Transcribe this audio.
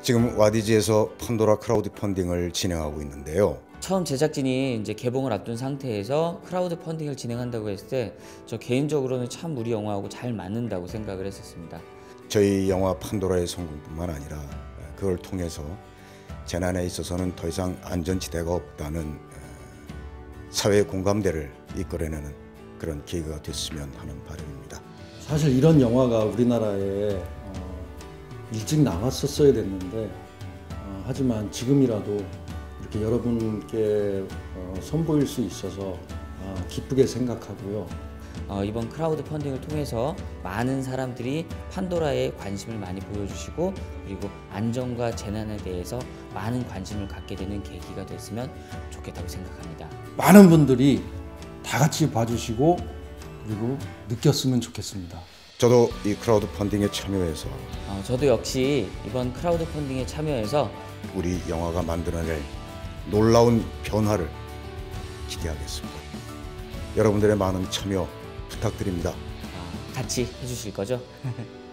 지금 와디즈에서 판도라 크라우드 펀딩을 진행하고 있는데요. 처음 제작진이 이제 개봉을 앞둔 상태에서 크라우드 펀딩을 진행한다고 했을 때 저 개인적으로는 참 우리 영화하고 잘 맞는다고 생각을 했었습니다. 저희 영화 판도라의 성공뿐만 아니라 그걸 통해서 재난에 있어서는 더 이상 안전지대가 없다는 사회 공감대를 이끌어내는 그런 계기가 됐으면 하는 바람입니다. 사실 이런 영화가 우리나라에 일찍 나왔었어야 됐는데 하지만 지금이라도 이렇게 여러분께 선보일 수 있어서 기쁘게 생각하고요. 이번 크라우드 펀딩을 통해서 많은 사람들이 판도라에 관심을 많이 보여주시고 그리고 안전과 재난에 대해서 많은 관심을 갖게 되는 계기가 됐으면 좋겠다고 생각합니다. 많은 분들이 다 같이 봐주시고 그리고 느꼈으면 좋겠습니다. 저도 이 크라우드 펀딩에 참여해서 저도 역시 이번 크라우드 펀딩에 참여해서 우리 영화가 만들어낼 놀라운 변화를 기대하겠습니다. 여러분들의 많은 참여 부탁드립니다. 같이 해주실 거죠?